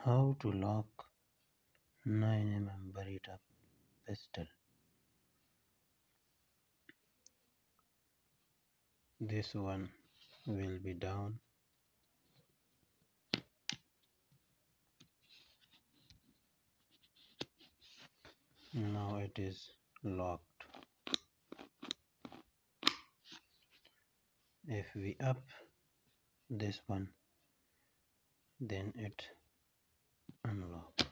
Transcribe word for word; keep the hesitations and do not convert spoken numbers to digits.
How to lock nine millimeter Beretta pistol. This one will be down. Now it is locked. If we up this one, then it unlock.